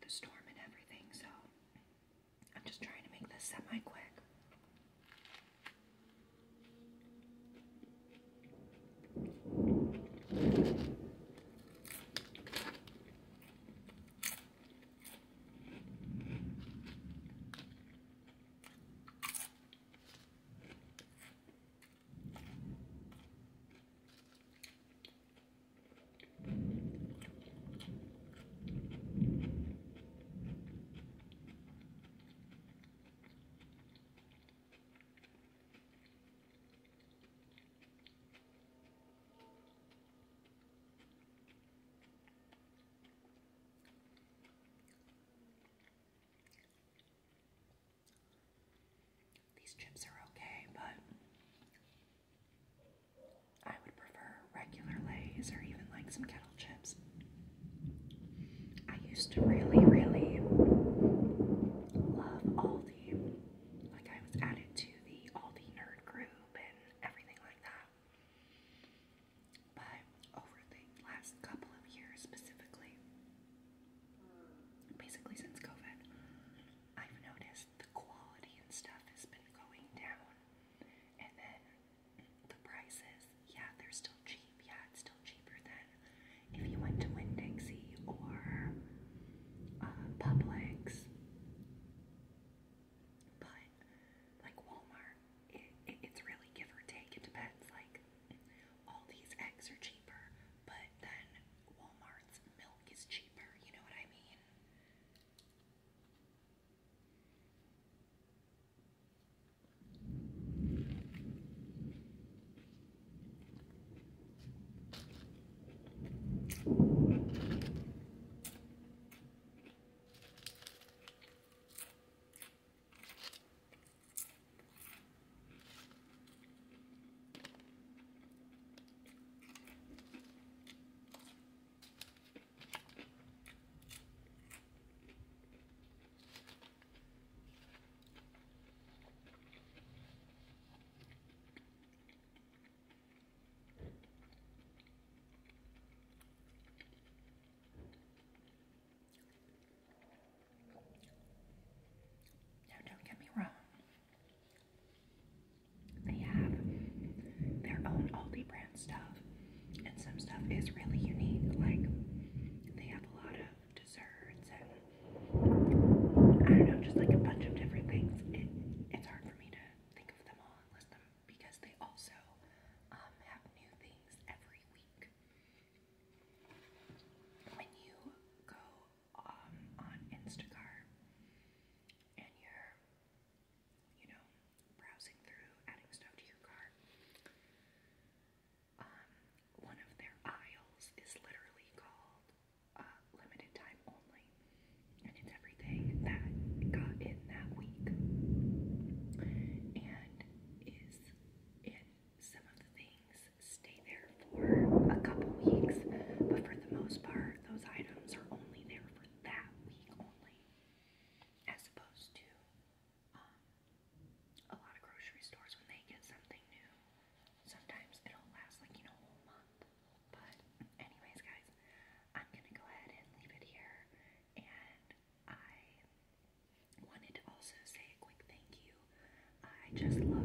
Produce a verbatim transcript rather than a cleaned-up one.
a storm and everything, so I'm just trying to make this semi-quick. These chips are okay, but I would prefer regular Lay's or even like some kettle chips. I used to really, really love Aldi. Like I was added to the Aldi nerd group and everything like that. But over the last couple of years specifically, basically since COVID, I've noticed the quality and stuff has been going down. And then the prices, yeah, they're still cheap. Yeah, it's still cheaper than if you went to Winn-Dixie or uh, Publix. But like Walmart, it, it, it's really give or take. It depends. Like all these eggs are cheaper, but then Walmart's milk is cheaper. You know what I mean? Now, don't get me wrong. They have their own Aldi brand stuff, and some stuff is really unique. Like, they have a lot of desserts and I don't know, just like a bunch of different things. It, it's hard for me to think of them all and list them because they also um, have new things every week. When you go um, on Instacart and you're, you know, browsing through, adding stuff to your cart, um, one of their aisles is literally called uh, limited time only, and it's everything that got in that week, and is in some of the things stay there for a couple weeks, but for the most part, those items are only there for that week only, as opposed to um, a lot of grocery stores when they get something new. Sometimes it'll last like, you know, a whole month. But anyways, guys, I'm gonna go ahead and leave it here. And I wanted to also say a quick thank you. I just love